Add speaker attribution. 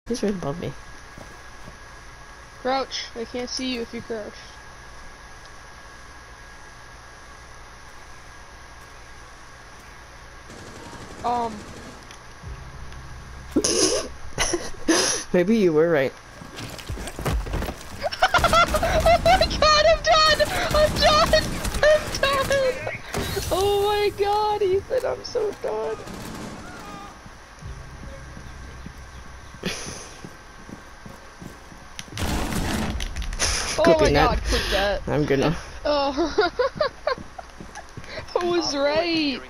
Speaker 1: He's right above me.
Speaker 2: Crouch. I can't see you if you crouch.
Speaker 1: Maybe you were right.
Speaker 2: Oh my god, I'm done! I'm done! I'm done! Oh my god, Ethan, I'm so done. Oh my god, click that.
Speaker 1: I'm gonna.
Speaker 2: Oh. I was right.